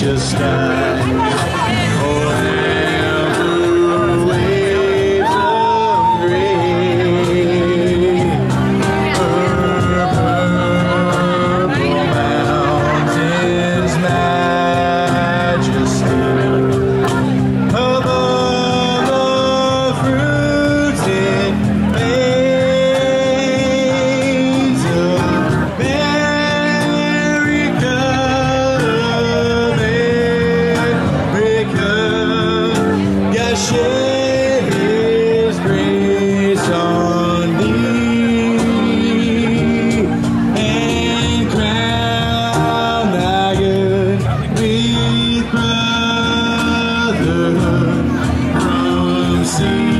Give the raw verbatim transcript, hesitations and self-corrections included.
gracious sky. Oh, hail blue waves of green, purple mountains, majesty. Above the fruited plains of America, America, God shed His grace on thee and crown thy good with brotherhood from sea